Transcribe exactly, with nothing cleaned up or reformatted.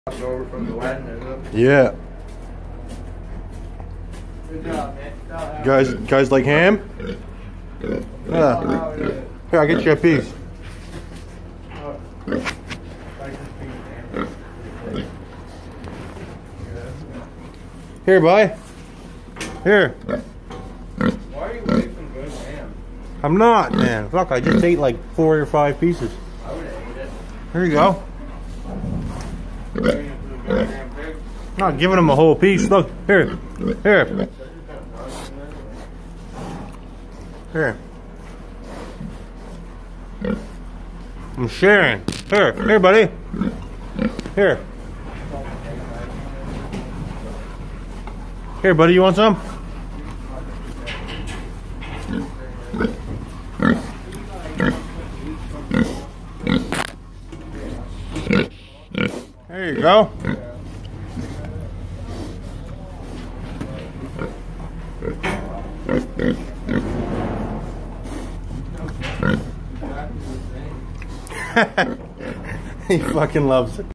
Over from the wedding, is it? Yeah. Good job, man. You guys, guys like ham? Yeah. Here, I'll get you a piece. Here, boy. Here. Why are you wasting good ham? I'm not, man. Look, I just ate like four or five pieces. I would have ate it. Here you go. I'm not giving him a whole piece. Look, here. Here. Here. I'm sharing. Here. Here, buddy. Here. Here, buddy. You want some? There you go. He fucking loves it.